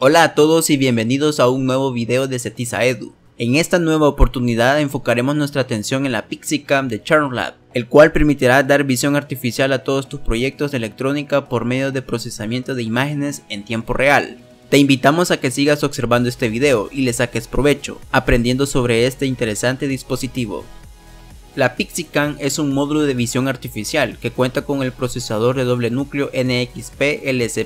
Hola a todos y bienvenidos a un nuevo video de Cetiza Edu. En esta nueva oportunidad enfocaremos nuestra atención en la PixiCam de Charmlab, el cual permitirá dar visión artificial a todos tus proyectos de electrónica por medio de procesamiento de imágenes en tiempo real. Te invitamos a que sigas observando este video y le saques provecho, aprendiendo sobre este interesante dispositivo. La PixiCam es un módulo de visión artificial que cuenta con el procesador de doble núcleo NXP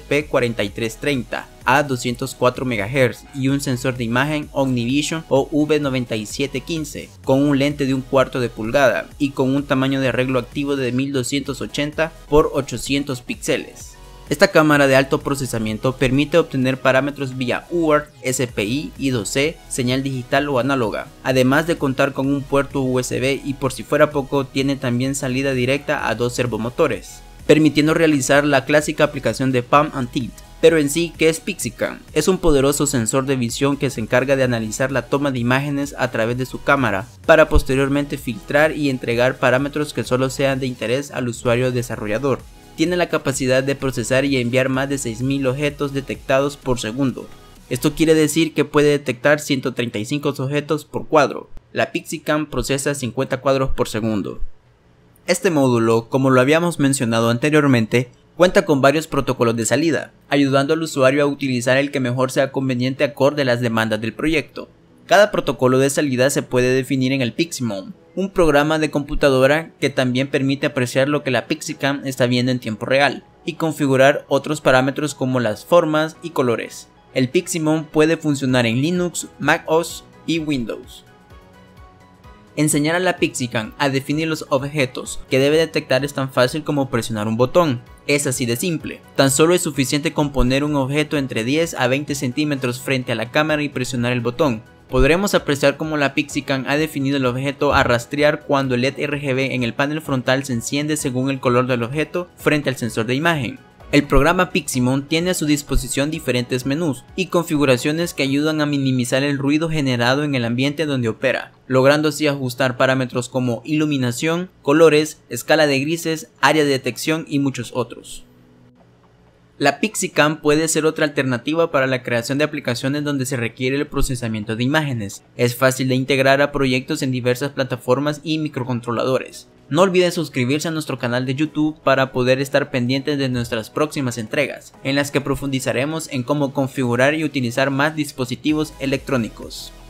LSP4330 a 204 MHz y un sensor de imagen OmniVision o V9715 con un lente de 1/4 de pulgada y con un tamaño de arreglo activo de 1280 por 800 píxeles. Esta cámara de alto procesamiento permite obtener parámetros vía UART, SPI, I2C, señal digital o análoga, además de contar con un puerto USB y por si fuera poco tiene también salida directa a 2 servomotores, permitiendo realizar la clásica aplicación de Palm and Tilt. Pero en sí, ¿qué es PixiCam? Es un poderoso sensor de visión que se encarga de analizar la toma de imágenes a través de su cámara para posteriormente filtrar y entregar parámetros que solo sean de interés al usuario desarrollador. Tiene la capacidad de procesar y enviar más de 6000 objetos detectados por segundo. Esto quiere decir que puede detectar 135 objetos por cuadro. La PixiCam procesa 50 cuadros por segundo. Este módulo, como lo habíamos mencionado anteriormente, cuenta con varios protocolos de salida, ayudando al usuario a utilizar el que mejor sea conveniente acorde a las demandas del proyecto. Cada protocolo de salida se puede definir en el PixiMount, un programa de computadora que también permite apreciar lo que la PixiCam está viendo en tiempo real y configurar otros parámetros como las formas y colores. El PixiMount puede funcionar en Linux, Mac OS y Windows. Enseñar a la PixiCam a definir los objetos que debe detectar es tan fácil como presionar un botón. Es así de simple. Tan solo es suficiente con poner un objeto entre 10 a 20 centímetros frente a la cámara y presionar el botón. Podremos apreciar cómo la PixiCam ha definido el objeto a rastrear cuando el LED RGB en el panel frontal se enciende según el color del objeto frente al sensor de imagen. El programa PixiMount tiene a su disposición diferentes menús y configuraciones que ayudan a minimizar el ruido generado en el ambiente donde opera, logrando así ajustar parámetros como iluminación, colores, escala de grises, área de detección y muchos otros. La PixiCam puede ser otra alternativa para la creación de aplicaciones donde se requiere el procesamiento de imágenes. Es fácil de integrar a proyectos en diversas plataformas y microcontroladores. No olviden suscribirse a nuestro canal de YouTube para poder estar pendientes de nuestras próximas entregas, en las que profundizaremos en cómo configurar y utilizar más dispositivos electrónicos.